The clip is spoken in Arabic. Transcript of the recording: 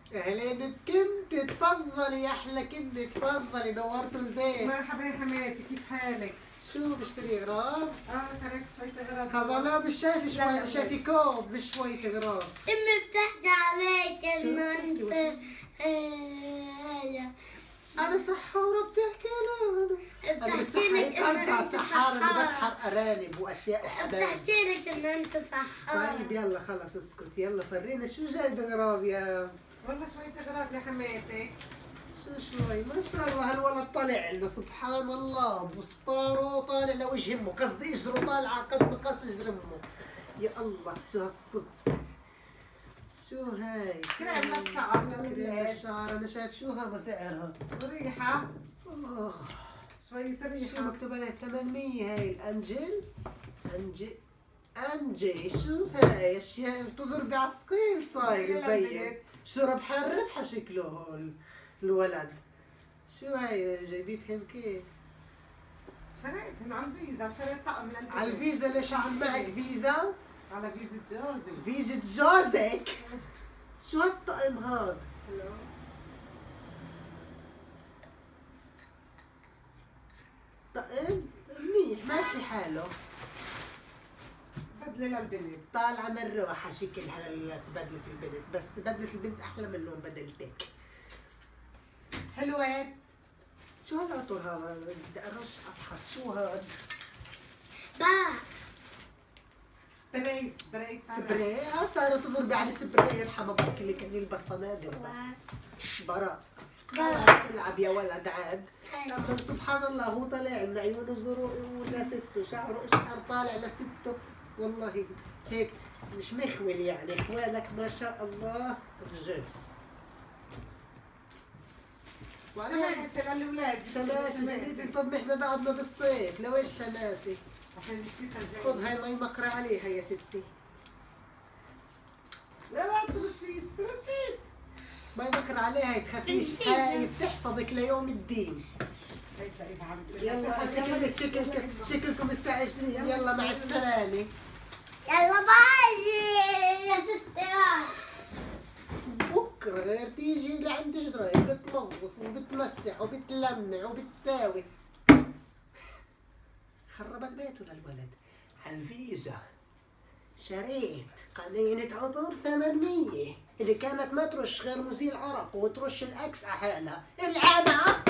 اهلين بكنت، تفضلي يا احلى كنت، تفضلي نورتوا البيت. مرحبا يا حماتي، كيف حالك؟ شو بشتري اغراض؟ شريت شوية اغراض. هذا لا مش شايفي شوي، مش شايفي كوب، مش شوية اغراض. امي بتحكي عليك شو انه بتحكي انت انا سحارة بتحكي لي انا بتحكي لك انه انت سحارة اللي سحار. بسحر ارانب واشياء وحبايب. بتحكي لك انه انت سحار. طيب يلا خلص اسكت، يلا فرينا شو جايب اغراض يا والله شوية اغراض يا حماتي. شو شوي. ما شاء الله هالولد طالع لنا سبحان الله، بسطاره طالع لوجه امه، قصدي اجره طالعه قد مقاس اجر امه. يا الله شو هالصدفة. شو هاي؟ كريم للشعر كريم للولاد. للشعر. انا شايف شو هذا سعرها؟ وريحة، اوه شوية شو ريحة. مكتوب عليها 800. هاي الانجل انجي شو هاي؟ اشياء بتضرب بعثقيل صاير مبين. شو ربحان ربحة شكله هو الولد. شو هاي جايبيتهن كيف؟ شريتهن على الفيزا وشريت طقم للبيت. على الفيزا. ليش عم معك فيزا؟ على فيزا جوزي. فيزا جوزك؟ شو هالطقم هاد؟ طقم منيح ماشي حاله. بدلة للبنت. طالعة من روحة شكلها بدلة البنت، بس بدلة البنت أحلى من لون بدلتك. حلوات. شو هالعطر هذا؟ بدي أرش أفحص شو هاد؟ با سبراي سبراي. صاروا تضربي على سبراي يرحم أبوك اللي كان يلبس صنادل بس. براء. تلعب يا ولد عاد. لكن سبحان الله هو طالع لنا عيونه زرق ولا سته، شعره اشقر طالع لسته. والله هيك مش مخول يعني، اخوالك ما شاء الله رجس. شماسة للولاد. شماسي جديدة. طب احنا بعدنا بالصيف، لوين شماسي؟ عشان الشتاء الجاي. خذ هاي مي مقرى عليها يا ستي. لا ترشيش ترشيش. مي مقرى عليها تخافيش، هاي بتحفظك ليوم الدين. هي تلاقيها عم يلا شكلكم مستعجلين. يلا مع السلامة. يلا باي يا ستي. بكره غير تيجي لعند جراي بتنظف وبتمسح وبتلمع وبتساوي. خربت بيته للولد. هالفيزا شريت قنينة عطر 800 اللي كانت ما ترش غير مزيل عرق وترش الاكس على حالها. العبها.